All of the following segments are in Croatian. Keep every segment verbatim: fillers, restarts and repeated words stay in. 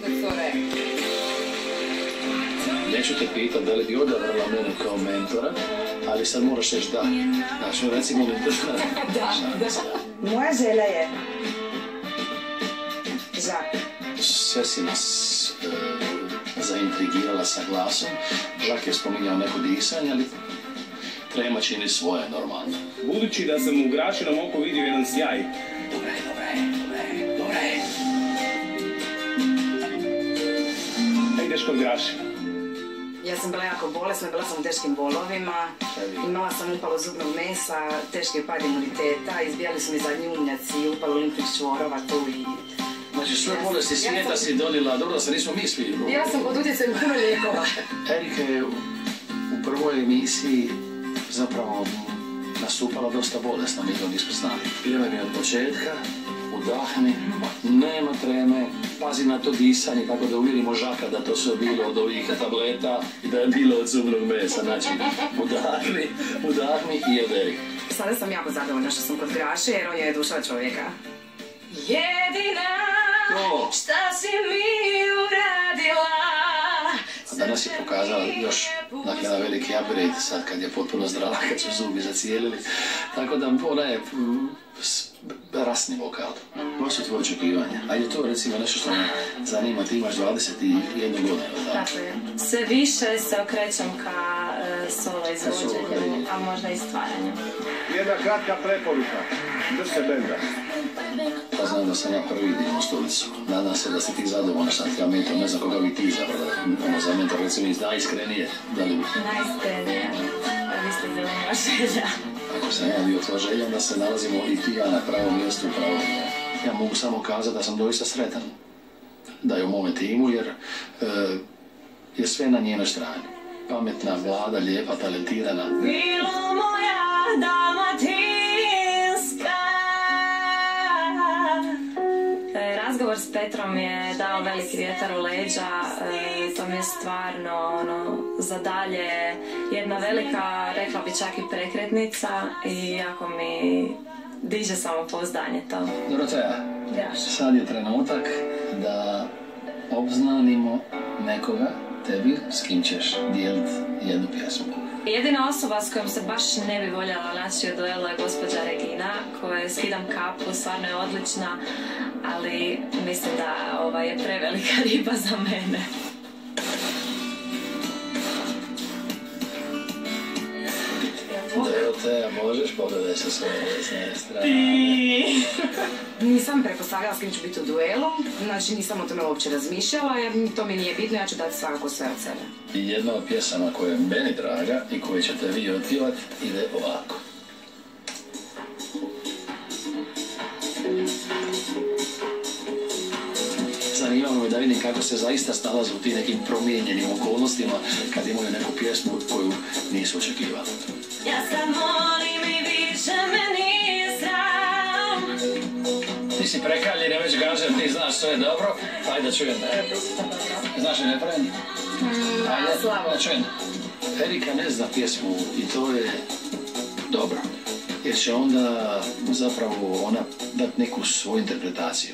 profesore. Neću te pitat da li bi odabrala mene kao mentora, ali sad moraš reći da. Znači, recimo mi da. Da, da. Moja želja je Žak. Sve si nas e, zaintrigirala sa glasom. Žak je spominjao neko disanje, ali trema čini svoje normalno. Budući da sam u Grašinom oku vidio jedan sjaj. Dobre, dobre, dobre, dobre. Da ideš kod Grašina. Ja sam bila jako bolesna, bila sam u teškim bolovima, imala sam upalo zubnog mesa, teški pad imuniteta, izbijali su mi zadnji umnjaci, upalo limfnih čvorova tu i... Znači, sve bolesti svijeta si donijela, dobro da se nismo mislili. Ja sam pod utjecajem puno lijekova. Erika je u prvoj emisiji zapravo nastupala dosta bolesno, mi to nismo znali. Pjevaj mi od početka, udahni, nema treme, pazi na to disanje, tako da uvjerimo Žaka da to sve bilo od ovih tableta i da je bilo od zubnog mesa. Znači, udahni, udahni i od Erika. Sada sam jako zadovoljna što sam kod Graše jer on je duša čovjeka. Jedina, O. šta si mi uradila? A danas je pokazala još dakle, jedan veliki upgrade sad kad je potpuno zdrava, kad su zubi zacijelili. Tako da ona je mm, s- rasni vokal. Koje su tvoje očekivanja? Ajde to recimo nešto što me zanima, ti imaš dvadeset jednu godinu. Da? Tako je. Sve više se okrećem ka e, solo izvođenju, a možda i stvaranju. Jedna kratka preporuka. Drž se benda. Pa znam da sam ja prvi dio u stolicu. Nadam se da si ti zadovoljna šta ti ja mentor, ne znam koga bi ti zapravo. Ono za mentor recimo iz najiskrenije. Da li... Najiskrenije, a vi ste zelena želja. Ako sam ja bio tvoja želja, da se nalazimo i ti i ja na pravom mjestu u pravom mjestu. Ja mogu samo kazati da sam doista sretan da je u mome timu, jer e, je sve na njenoj strani. Pametna, mlada, lijepa, talentirana. Bilo moja dalmatinska. E, Razgovor s Petrom je dao veliki vjetar u leđa, e, to mi je stvarno ono, za dalje jedna velika, rekla bi čak i prekretnica i jako mi diže samopouzdanje to. Doroteja, Graš. sad je trenutak da obznanimo nekoga, tebi, s kim ćeš dijeliti jednu pjesmu. Jedina osoba s kojom se baš ne bi voljela naći u duelu je gospođa Regina, kojoj skidam kapu, stvarno je odlična, ali mislim da ova je prevelika riba za mene. Doroteja, možeš pogledati sa svoje desne strane. Nisam pretpostavljala s kim ću biti u duelu, znači nisam o tome uopće razmišljala jer to mi nije bitno, ja ću dati svakako sve od sebe. I jedna od pjesama koja je meni draga i koju ćete vi otpjevat ide ovako. Zanimamo me da vidim kako se zaista snalaze u tim nekim promijenjenim okolnostima kad imaju neku pjesmu koju nisu očekivali. Ja sad molim i više me nije sram. Ti si prekaljen, ne već gažer, ti znaš sve dobro, ajde da čujem. Znaš li refren? Ajde, slabo. da čujem. Erika ne zna pjesmu i to je dobro, jer će onda zapravo ona dati neku svoju interpretaciju.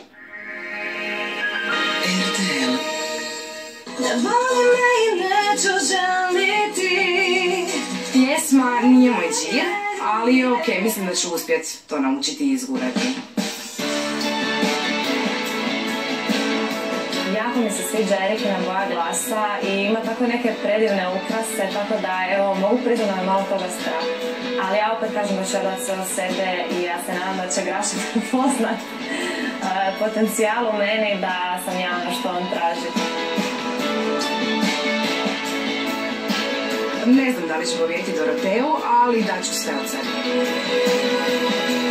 R T L. Ne voli me i neću žaliti. Pjesma nije moj džir, ali okej, mislim da ću uspjeti to naučiti i izgurati. Jako mi se sviđa Erikina boja glasa i ima tako neke predivne ukrase, tako da evo, mogu priznati da me malo toga strah. Ali ja opet kažem da ću dati sve od sebe i ja se nadam da će Graša prepoznat uh, potencijal u meni da sam ja ono što on traži. Ne znam da li ću pobijediti Doroteju, ali daću sve od sebe.